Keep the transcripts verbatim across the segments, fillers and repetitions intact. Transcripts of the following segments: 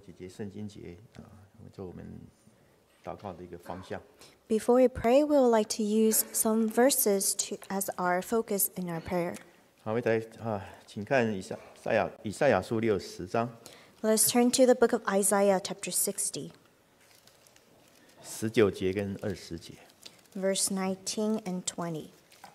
几节圣经节啊，做我们祷告的一个方向。 Before we pray, we would like to use some verses to, as our focus in our prayer. 好，我们来啊，请看以赛赛亚以赛亚书六十章 Let's turn to the book of Isaiah, chapter sixty, 十九节跟二十节。 verse nineteen and twenty.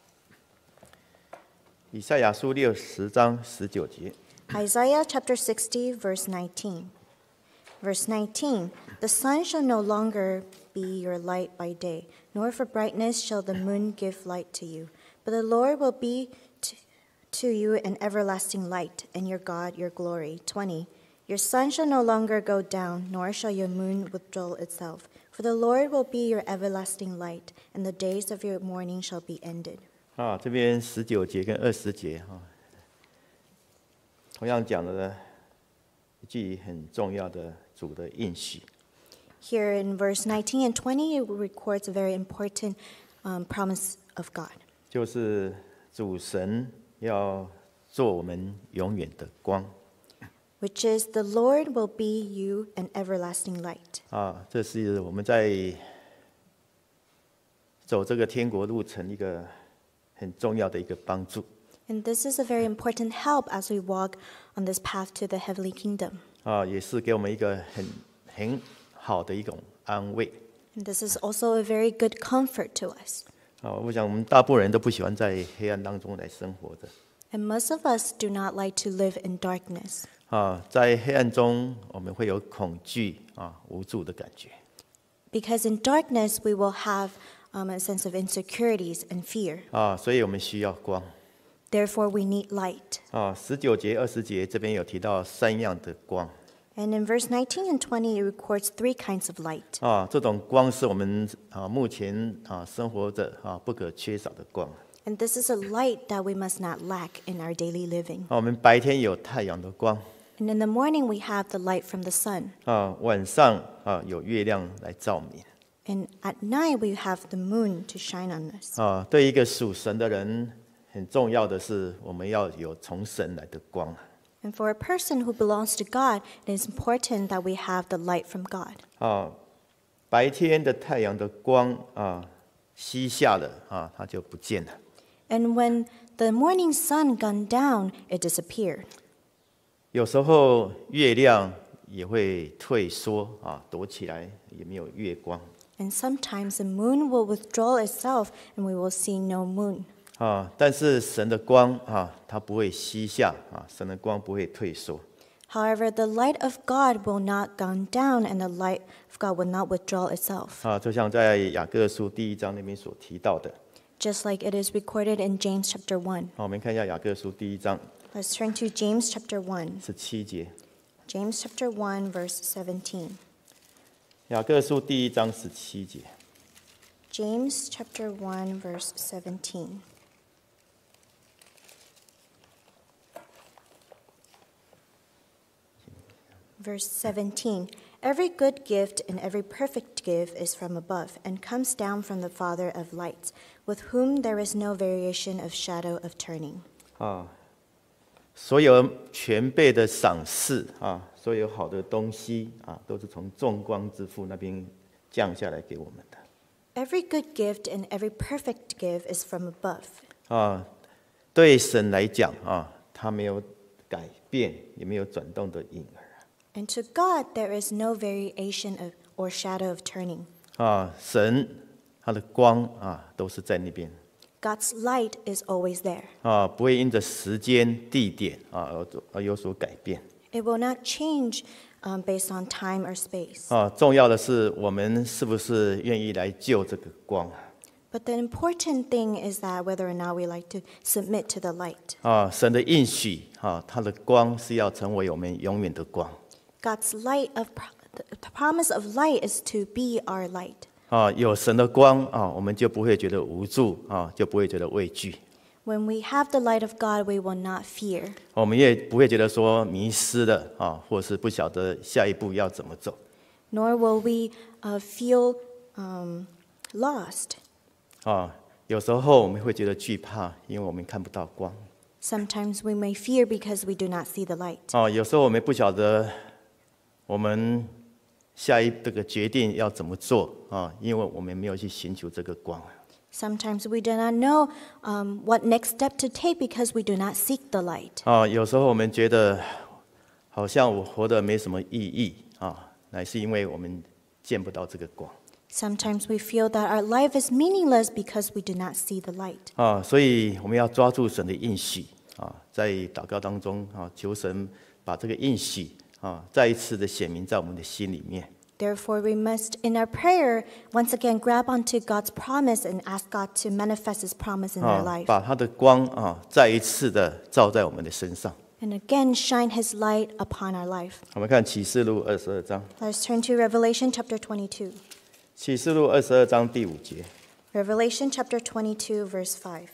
以赛亚书六十章十九节。 Isaiah chapter sixty, verse nineteen. Verse nineteen, the sun shall no longer be your light by day, nor for brightness shall the moon give light to you. But the Lord will be to, to you an everlasting light, and your God your glory. twenty, your sun shall no longer go down, nor shall your moon withdraw itself. For the Lord will be your everlasting light, and the days of your mourning shall be ended. 啊，这边十九节跟二十节哈，同样讲了一句很重要的主的应许。 Here in verse nineteen and twenty, it records a very important um, promise of God, 就是主神要做我们永远的光 which is the Lord will be you an everlasting light. 啊，这是我们在走这个天国路程一个很重要的一个帮助 And this is a very important help as we walk on this path to the heavenly kingdom. 啊，也是给我们一个很很好的一种安慰 And this is also a very good comfort to us. 啊。我想我们大部分人都不喜欢在黑暗当中来生活的 And most of us do not like to live in darkness. 啊，在黑暗中我们会有恐惧啊、无助的感觉 Because in darkness, we will have um, a sense of insecurities and fear. 啊，所以我们需要光 Therefore, we need light. 啊。十九节、二十节这边有提到三样的光 And in verse nineteen and twenty, it records three kinds of light. 啊，这种光是我们啊目前啊生活着啊不可缺少的光 And this is a light that we must not lack in our daily living. 啊。我们白天有太阳的光 And in the morning, we have the light from the sun. 啊，晚上啊有月亮来照明 And at night, we have the moon to shine on us. 啊。对一个属神的人，很重要的是我们要有从神来的光 And for a person who belongs to God, it is important that we have the light from God. 啊。白天的太阳的光啊西下了啊，它就不见了。 And when the morning sun gone down, it disappeared. 有时候月亮也会退缩啊，躲起来也没有月光 And sometimes the moon will withdraw itself and we will see no moon. 啊。但是神的光啊，它不会西下啊，神的光不会退缩 However, the light of God will not go down and the light of God will not withdraw itself. 啊，就像在雅各书第一章那边所提到的。 Just like it is recorded in James chapter one. 好，我们看一下雅各书第一章 Let's turn to James chapter one. 十七节。 James chapter one, verse seventeen. 雅各书第一章十七节。 James chapter one, verse seventeen. Verse seventeen. Every good gift and every perfect gift is from above and comes down from the Father of lights, with whom there is no variation of shadow of turning. 啊，所有全备的赏赐啊，所有好的东西啊，都是从众光之父那边降下来给我们的 Every good gift and every perfect gift is from above. 啊。对神来讲啊，他没有改变，也没有转动的影儿 And to God there is no variation of, or shadow of turning. 啊。神他的光啊，都是在那边 God's light is always there. 啊，不会因着时间、地点啊而而有所改变 It will not change um, based on time or space. 啊。重要的是，我们是不是愿意来救这个光 But the important thing is that whether or not we like to submit to the light. 啊？神的应许啊，他的光是要成为我们永远的光 God's light of pro- the promise of light is to be our light. 啊。有神的光啊，我们就不会觉得无助啊，就不会觉得畏惧， When we have the light of God, we will not fear. 我们也不会觉得说迷失了啊，或是不晓得下一步要怎么走 Nor will we uh, feel um, lost. 啊。有时候我们会觉得惧怕，因为我们看不到光 Sometimes we may fear because we do not see the light. 啊。有时候我们不晓得我们下一这个决定要怎么做啊？因为我们没有去寻求这个光。 Sometimes we do not know um, what next step to take because we do not seek the light. 啊，有时候我们觉得好像我活得没什么意义啊，乃是因为我们见不到这个光。 Sometimes we feel that our life is meaningless because we do not see the light. 啊，所以我们要抓住神的应许啊，在祷告当中啊，求神把这个应许啊，再一次的显明在我们的心里面。 Therefore, we must, in our prayer, once again grab onto God's promise and ask God to manifest His promise in our 啊， life. 把他的光啊，再一次的照在我们的身上。 And again, shine His light upon our life. 我们看启示录二十二章， Let's turn to Revelation chapter twenty-two. 启示录二十二章第五节。 Revelation chapter twenty-two, verse five.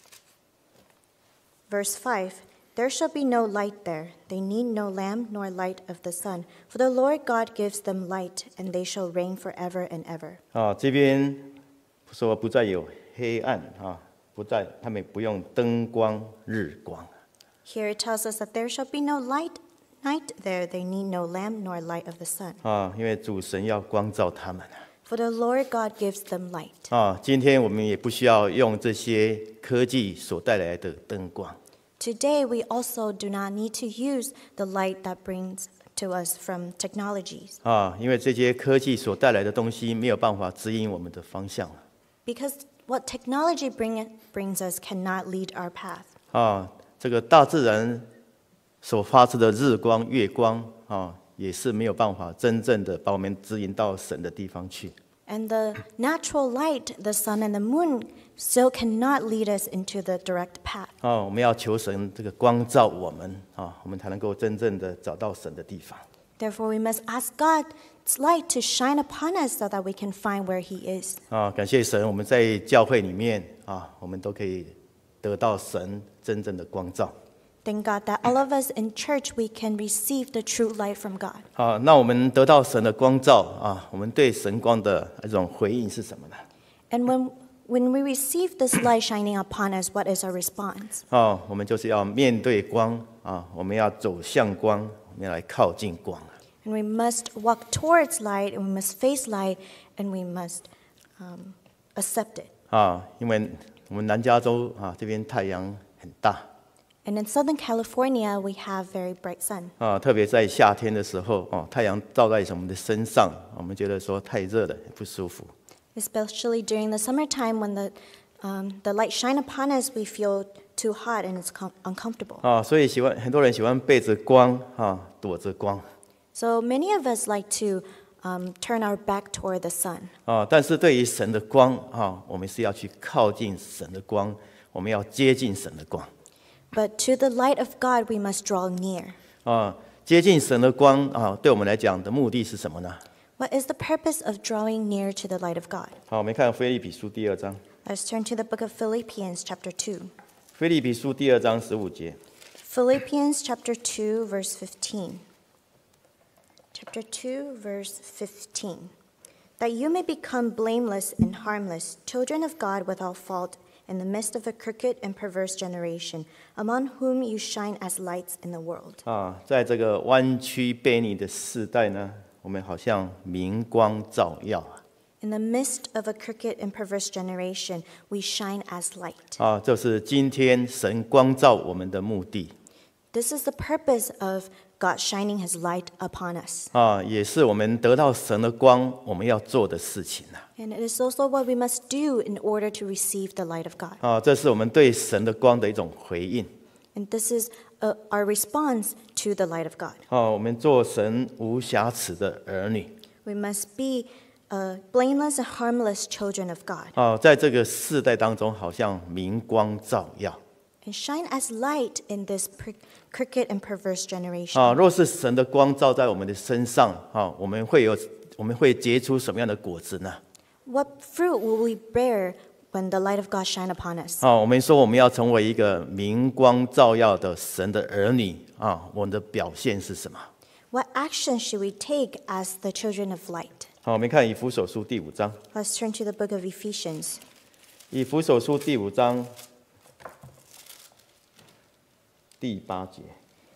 Verse five. There shall be no light there. They need no lamp nor light of the sun. For the Lord God gives them light, and they shall reign forever and ever. 啊，这边说不再有黑暗啊，不再他们不用灯光日光。 Here it tells us that there shall be no light night there. They need no lamp nor light of the sun. 啊，因为主神要光照他们。 For the Lord God gives them light. 啊，今天我们也不需要用这些科技所带来的灯光。 Today, we also do not need to use the light that brings to us from technologies. 啊，因为这些科技所带来的东西没有办法指引我们的方向。 Because what technology bring, brings us cannot lead our path. 啊，这个大自然所发出的日光、月光啊，也是没有办法真正的把我们指引到神的地方去。 And the natural light, the sun and the moon, still cannot lead us into the direct path. 啊，我们要求神这个光照我们啊，我们才能够真正的找到神的地方。 Therefore, we must ask God's light to shine upon us so that we can find where He is. 啊，感谢神，我们在教会里面啊，我们都可以得到神真正的光照。 Thank God that all of us in church, we can receive the true light from God. 好，那我们得到神的光照啊，我们对神光的一种回应是什么呢？ And when, when we receive this light shining upon us, what is our response? 哦，我们就是要面对光啊，我们要走向光，我们要来靠近光。 And we must walk towards light, and we must face light, and we must um, accept it. 啊，因为我们南加州啊这边太阳很大 And in Southern California, we have very bright sun. 啊，特别在夏天的时候哦，太阳照在我们的身上，我们觉得说太热了，不舒服。 Especially during the summertime when the, um, the light shine upon us, we feel too hot and it's com- uncomfortable. 啊，所以喜欢很多人喜欢背着光啊，躲着光 So many of us like to um, turn our back toward the sun. 啊，但是对于神的光啊，我们是要去靠近神的光，我们要接近神的光 But to the light of God, we must draw near. 啊，接近神的光啊，对我们来讲的目的是什么呢？ What is the purpose of drawing near to the light of God? 好，我们看腓立比书第二章， Let's turn to the book of Philippians, chapter two. 腓立比书第二章十五节。 Philippians, chapter two, verse fifteen. Chapter two, verse fifteen. That you may become blameless and harmless, children of God without fault, in the midst of a crooked and perverse generation, among whom you shine as lights in the world. 啊，在这个弯曲悖逆的世代呢，我们好像明光照耀 In the midst of a crooked and perverse generation, we shine as light. 啊，这是今天神光照我们的目的 This is the purpose of God shining His light upon us. 啊，也是我们得到神的光我们要做的事情啊。 And it is also what we must do in order to receive the light of God. 啊，这是我们对神的光的一种回应 And this is uh, our response to the light of God. 啊，我们做神无瑕疵的儿女 We must be uh, blameless and harmless children of God 啊，在这个世代当中，好像明光照耀 and shine as light in this pr- crooked and perverse generation. 啊。若是神的光照在我们的身上啊，我们会有我们会结出什么样的果子呢？ What fruit will we bear when the light of God shine upon us? 啊，我们说我们要成为一个明光照耀的神的儿女啊，我们的表现是什么？ What action should we take as the children of light? 好，我们看以弗所书第五章， Let's turn to the book of Ephesians. 以弗所书第五章第八节。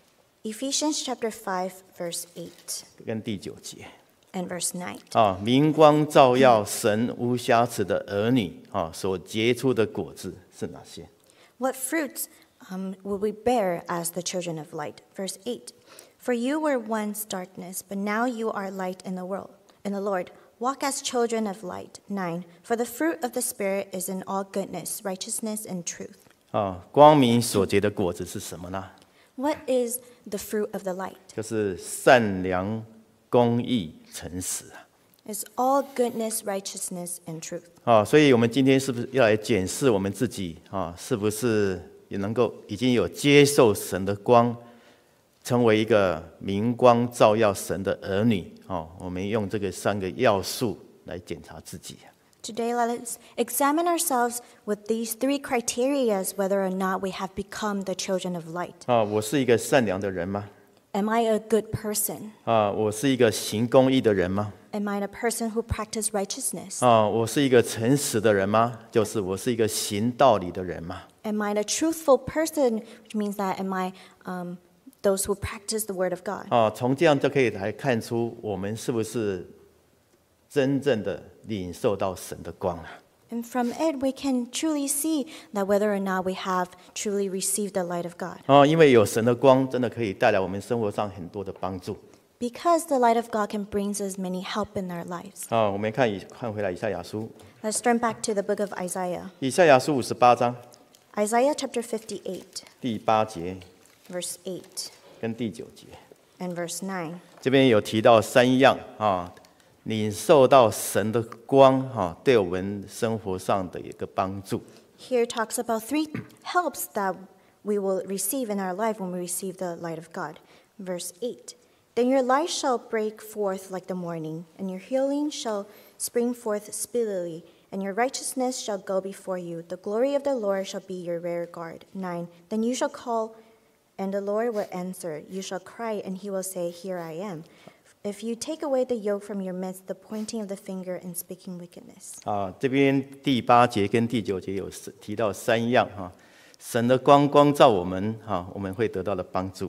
Ephesians chapter five, verse eight 跟第九节 and verse nine. 啊，明光照耀神无瑕疵的儿女啊，所结出的果子是哪些？ What fruits um, will we bear as the children of light? Verse eight. For you were once darkness, but now you are light in the world, in the Lord. Walk as children of light. nine. For the fruit of the Spirit is in all goodness, righteousness, and truth. 啊，光明所结的果子是什么呢？ What is the fruit of the light? 就是善良、公义、诚实啊。 It's all goodness, righteousness, and truth. 啊，所以我们今天是不是要来检视我们自己啊？是不是也能够已经有接受神的光，成为一个明光照耀神的儿女？哦，我们用这个三个要素来检查自己。 Today, let us examine ourselves with these three criteria whether or not we have become the children of light. 啊，我是一个善良的人吗？ Am I a good person? 啊，我是一个行公义的人吗？ Am I a person who practices righteousness? 啊，我是一个诚实的人吗？就是我是一个行道理的人吗？ Am I a truthful person, which means that am I um, those who practice the word of God? 啊，从这样就可以来看出我们是不是真正的领受到神的光啊？ And from it, we can truly see that whether or not we have truly received the light of God. 啊，因为有神的光，真的可以带来我们生活上很多的帮助。 Because the light of God can bring us many help in our lives. 啊，我们看以看回来以赛亚书， Let's turn back to the book of Isaiah. 以赛亚书五十八章 Isaiah chapter fifty-eight, 第八节 verse eight 跟第九节， and verse nine. 这边有提到三样啊，领受到神的光哈、对我们生活上的一个帮助。 Here talks about three helps that we will receive in our life when we receive the light of God. Verse eight. Then your light shall break forth like the morning, and your healing shall spring forth speedily, and your righteousness shall go before you. The glory of the Lord shall be your rear guard. nine. Then you shall call, and the Lord will answer. You shall cry, and he will say, Here I am. If you take away the yoke from your midst, the pointing of the finger and speaking wickedness. 啊，这边第八节跟第九节有提到三样哈、神的光光照我们哈、我们会得到的帮助。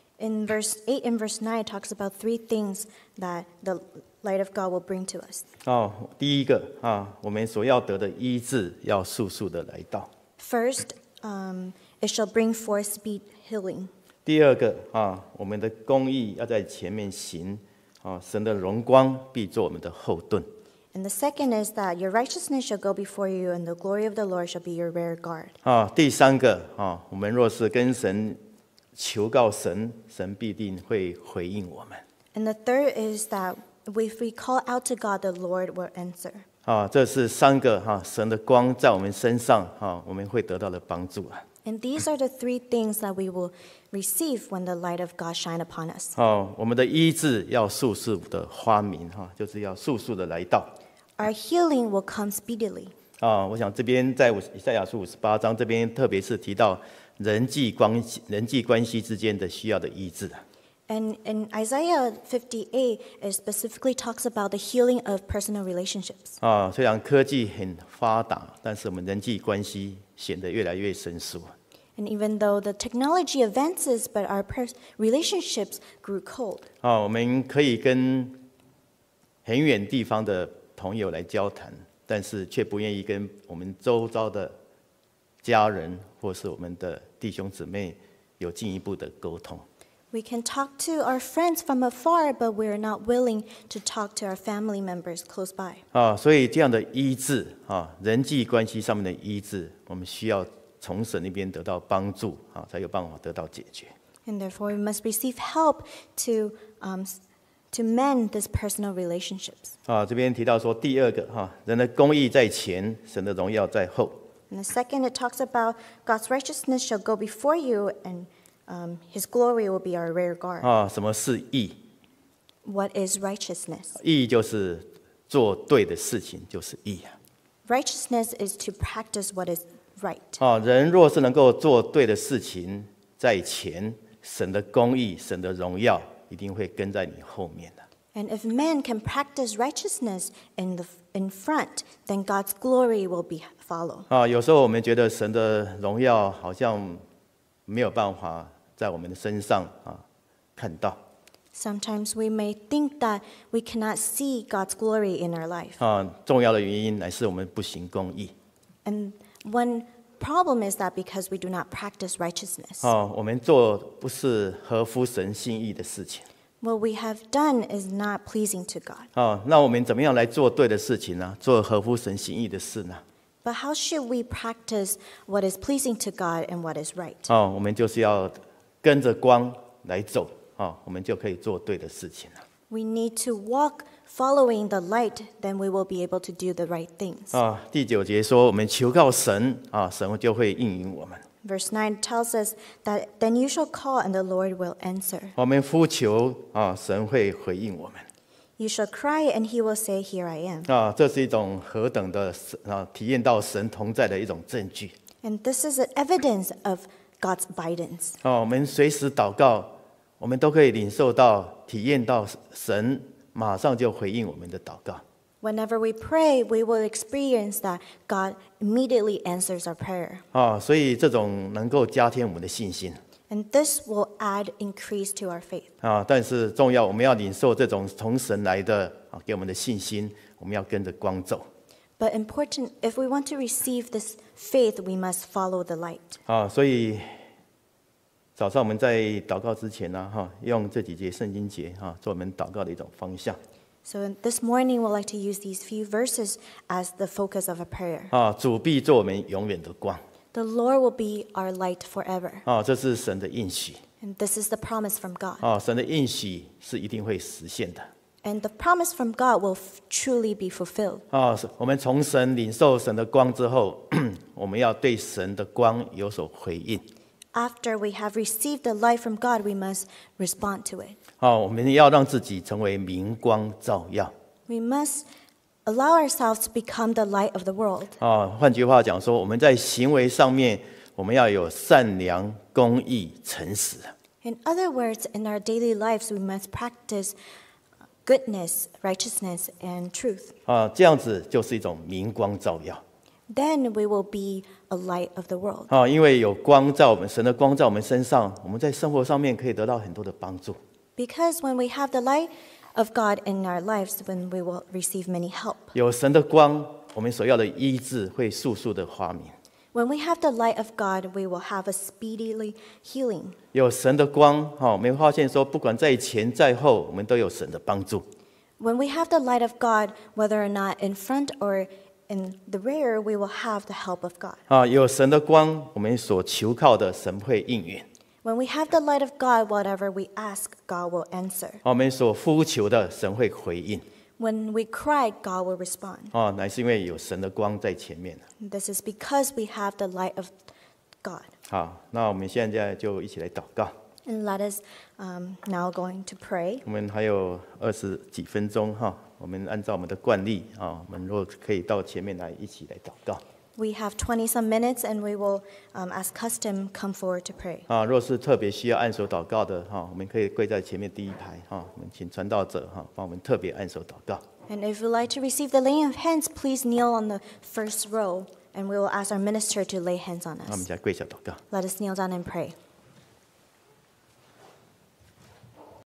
In verse eight and verse nine, it talks about three things that the light of God will bring to us. 哦，第一个啊，我们所要得的医治要速速的来到。 First, um, it shall bring forth speed healing. 第二个啊，我们的公义要在前面行，啊，神的荣光必做我们的后盾。 And the second is that your righteousness shall go before you, and the glory of the Lord shall be your rear guard. 啊，第三个啊，我们若是跟神求告神，神必定会回应我们。 And the third is that if we call out to God, the Lord will answer. 啊，这是三个哈、神的光在我们身上哈、我们会得到的帮助啊。 And these are the three things that we will receive when the light of God shine upon us. 哦，我们的医治要速速的发明哈、就是要速速的来到。 Our healing will come speedily. 啊，我想这边在以赛亚书五十八章这边，特别是提到人际关系、人际关系之间的需要的医治。 And in Isaiah fifty-eight, it specifically talks about the healing of personal relationships. 啊，虽然科技很发达，但是我们人际关系显得越来越生疏。 And even though the technology advances, but our pers- relationships grew cold. 啊，我们可以跟很远地方的朋友来交谈，但是却不愿意跟我们周遭的家人或是我们的弟兄姊妹有进一步的沟通。 We can talk to our friends from afar, but we're not willing to talk to our family members close by. 啊，所以这样的医治啊，人际关系上面的医治，我们需要从神那边得到帮助啊，才有办法得到解决。 And therefore, we must receive help to, um, s- to mend these personal relationships. 啊，这边提到说，第二个哈、人的公义在前，神的荣耀在后。 And the second, it talks about God's righteousness shall go before you, and um, his glory will be our rear guard. 啊，什么是义？ What is righteousness? 义就是做对的事情，就是义啊。 Righteousness is to practice what is right. 啊，人若是能够做对的事情，在前，神的公义、神的荣耀一定会跟在你后面的。 And if men can practice righteousness in the in front, then God's glory will be follow. 啊，有时候我们觉得神的荣耀好像没有办法在我们的身上啊看到。 Sometimes we may think that we cannot see God's glory in our life. 啊，重要的原因乃是我们不行公义。 And one problem is that because we do not practice righteousness. 啊，我们做不是合乎神心意的事情。 What we have done is not pleasing to God. 啊，那我们怎么样来做对的事情呢？做合乎神心意的事呢？ But how should we practice what is pleasing to God and what is right? 啊，我们就是要跟着光来走。 啊，我们就可以做对的事情了。 We need to walk following the light, then we will be able to do the right things. 啊，第九节说，我们求告神，啊，神就会应允我们。 Verse nine tells us that then you shall call and the Lord will answer. 我们呼求，啊，神会回应我们。 You shall cry and he will say, Here I am. 啊，这是一种何等的啊，体验到神同在的一种证据。 And this is an evidence of God's abidance. 啊，我们随时祷告，我们都可以领受到、体验到神马上就回应我们的祷告。 Whenever we pray, we will experience that God immediately answers our prayer. 啊，所以这种能够加添我们的信心。 And this will add increase to our faith. 啊，但是重要，我们要领受这种从神来的啊给我们的信心，我们要跟着光走。 But important, if we want to receive this faith, we must follow the light. 啊，所以早上我们在祷告之前呢，哈，用这几节圣经节哈做我们祷告的一种方向。 So this morning, we'd like to use these few verses as the focus of a prayer. 啊，主必做我们永远的光。 The Lord will be our light forever. 啊，这是神的应许。 And this is the promise from God. 啊，神的应许是一定会实现的。 And the promise from God will f- truly be fulfilled. 啊，是我们从神领受神的光之后，我们要对神的光有所回应。 After we have received the light from God, we must respond to it. 啊，我们要让自己成为明光照耀。 We must allow ourselves to become the light of the world. 啊，换句话讲说，我们在行为上面，我们要有善良、公义、诚实。 In other words, in our daily lives, we must practice goodness, righteousness, and truth. 啊，这样子就是一种明光照耀。 Then we will be a light of the world. 啊，因为有光在我们神的光在我们身上，我们在生活上面可以得到很多的帮助。 Because when we have the light of God in our lives, when we will receive many help. 有神的光，我们所要的医治会速速的发明。 When we have the light of God, we will have a speedily healing. 有神的光，哈，我们会发现说，不管在前在后，我们都有神的帮助。 When we have the light of God, whether or not in front or in the rear, we will have the help of God. 啊，有神的光，我们所求靠的神会应允。 When we have the light of God, whatever we ask, God will answer. 我们所呼求的神会回应。 When we cry, God will respond. 啊，乃是因为有神的光在前面。 This is because we have the light of God. 好，那我们现在就一起来祷告。 And let us um, now going to pray. 我们还有二十几分钟哈，我们按照我们的惯例啊，我们如果可以到前面来一起来祷告。 We have twenty some minutes, and we will, um, as custom, come forward to pray. 啊，若是特别需要按手祷告的哈，我们可以跪在前面第一排哈，我们请传道者哈帮我们特别按手祷告。 And if you'd like to receive the laying of hands, please kneel on the first row, and we will ask our minister to lay hands on 那我们 us. 再跪下祷告。 Let us kneel down and pray.